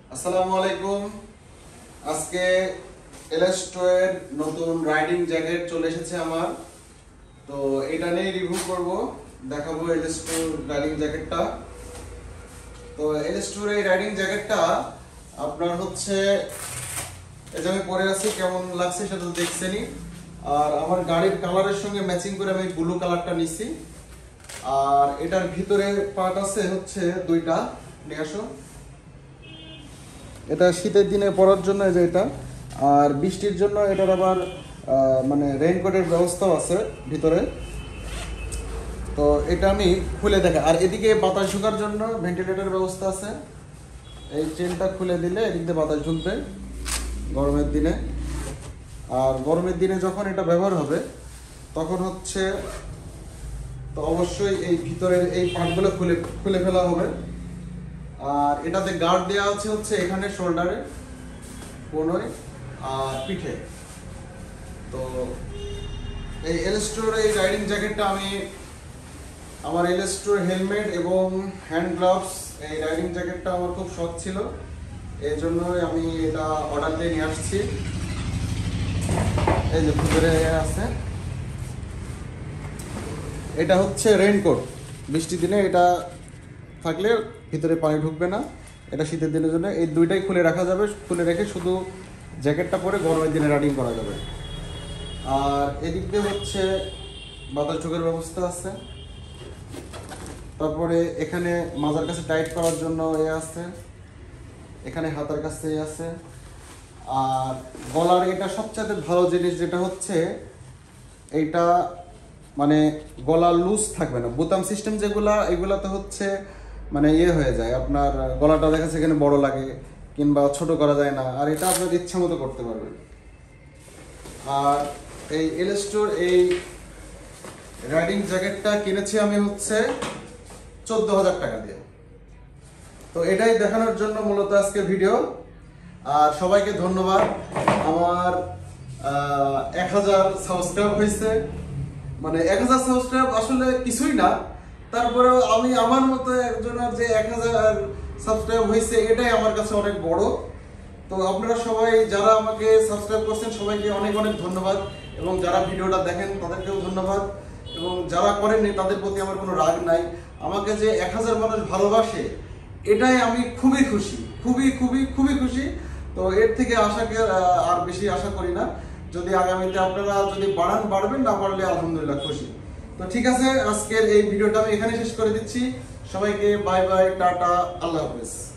আসসালামু আলাইকুম। আজকে এলএস2 এর নতুন রাইডিং জ্যাকেট চলে এসেছে আমার, তো এটা নিয়ে রিভিউ করব, দেখাবো এলএস2 রাইডিং জ্যাকেটটা। তো এলএস2 এর এই রাইডিং জ্যাকেটটা আপনার হচ্ছে এই যে আমি পরে আছি, কেমন লাগছে সেটা তো দেখছেনই। আর আমার গাড়ির কালারের সঙ্গে ম্যাচিং করে আমি ব্লু কালারটা নিছি। আর এটার ভিতরে পার্ট আছে হচ্ছে দুইটা, নিয়ে আসো। এটা শীতের দিনে পরার জন্য এই যে এটা, আর বৃষ্টির জন্য এটার আবার মানে রেইনকোটের ব্যবস্থাও আছে ভিতরে। তো এটা আমি খুলে দেখা, আর এদিকে বাতাস ঢোকার জন্য ভেন্টিলেটর ব্যবস্থা আছে। এই চেনটা খুলে দিলে এদিক দিয়ে বাতাস ঢুকবে গরমের দিনে। আর গরমের দিনে যখন এটা ব্যবহার হবে তখন হচ্ছে তো অবশ্যই এই ভিতরের এই পার্টগুলো খুলে ফেলা হবে। আর এটাতে গার্ড দেওয়া আছে হচ্ছে এখানে শোল্ডারে, কোনোয় আর পিঠে। তো এই এলএস2 এই রাইডিং জ্যাকেটটা আমি আমার এলএস2 হেলমেট এবং হ্যান্ড গ্লাভস, এই রাইডিং জ্যাকেটটা আমার খুব শখ ছিল, এই জন্যই আমি এটা অর্ডার দিয়ে নিয়ে আসছি। এই যে ভিতরে আছে, এটা হচ্ছে রেইনকোট। বৃষ্টির দিনে এটা থাকলে ভিতরে পানি ঢুকবে না, এটা শীতের দিনের জন্য। এই দুইটাই খুলে রাখা যাবে, খুলে রেখে শুধু জ্যাকেটটা পরে গরমের দিনে রাইডিং করা যাবে। আর এদিক দিয়ে হচ্ছে বাতাস ঢোকার ব্যবস্থা আছে। তারপরে এখানে মাজার কাছে টাইট করার জন্য আছে, এখানে হাতার কাছে আছে। আর গলার এটা সবচেয়ে ভালো জিনিস যেটা হচ্ছে এইটা মানে গলা লুজ থাকবে না। বোতাম সিস্টেম যেগুলা, এগুলাতে হচ্ছে মানে হয়ে যায়, আপনার গলাটা দেখা যাচ্ছে এখানে বড় লাগে কিংবা ছোট করা যায় না। আর এটা আপনার ইচ্ছা মতো করতে পারবেন। আর এই এলএস2 এই রাইডিং জ্যাকেটটা কিনেছি আমি হচ্ছে 14,000 টাকা দিয়ে। তো এটাই দেখানোর জন্য মূলত আজকে ভিডিও। আর সবাইকে ধন্যবাদ। আমার 1000 সাবস্ক্রাইব হয়েছে, মানে 1000 সাবস্ক্রাইব আসলে কিছুই না, তারপরেও আমি আমার মতো একজনের যে 1000 সাবস্ক্রাইব হয়েছে এটাই আমার কাছে অনেক বড়। তো আপনারা সবাই যারা আমাকে সাবস্ক্রাইব করছেন সবাইকে অনেক অনেক ধন্যবাদ, এবং যারা ভিডিওটা দেখেন তাদেরকেও ধন্যবাদ, এবং যারা করেননি তাদের প্রতি আমার কোনো রাগ নাই। আমাকে যে 1000 মানুষ ভালোবাসে এটাই আমি খুবই খুশি, খুবই খুবই খুবই খুশি। তো এর থেকে আর বেশি আশা করি না। যদি আগামীতে আপনারা যদি বাড়বেন, না বাড়লে আলহামদুলিল্লাহ খুশি। তো ঠিক আছে, আজকের এই ভিডিওটা আমি এখানে শেষ করে দিচ্ছি। সবাইকে বাই বাই, টাটা, আল্লাহ হাফেজ।